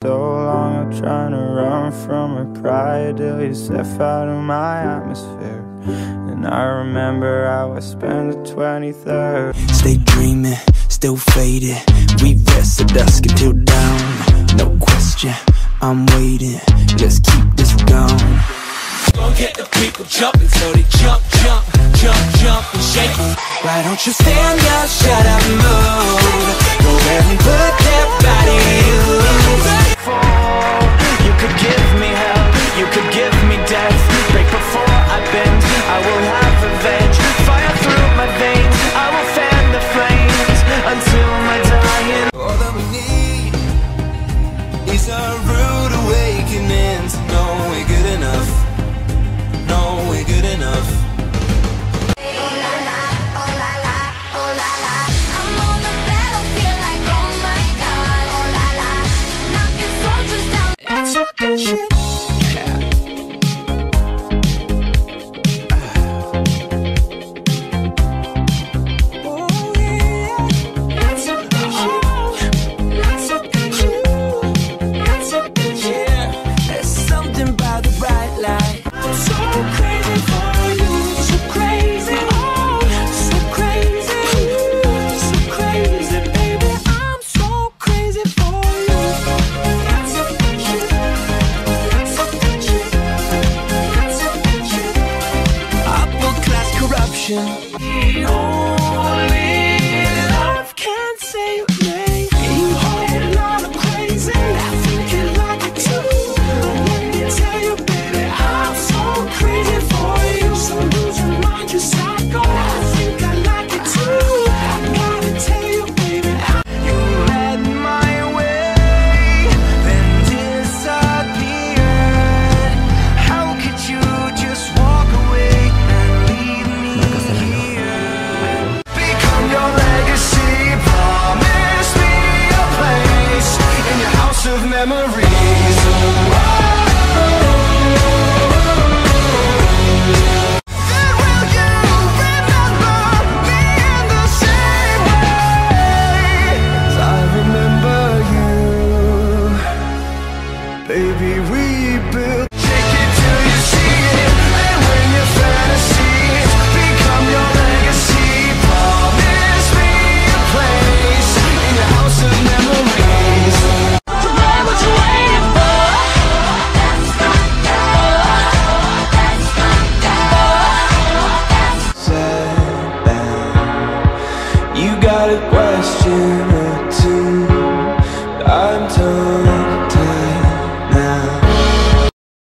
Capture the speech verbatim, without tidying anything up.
So long I'm trying to run from her pride till you step out of my atmosphere. And I remember how I spent the twenty-third. Stay dreaming, still faded. We rest at dusk until dawn. No question, I'm waiting. Let's keep this going. Gonna get the people jumping, so they jump, jump, jump, jump and shake it. Why don't you stand up, shut up, move? Go ahead and put that body in. You could give me hell, you could give me death. Break before I bend, I will have revenge. Fire through my veins, I will fan the flames until my dying. All that we need is a rude awakening to know we're good enough. Know we're good enough. Memory.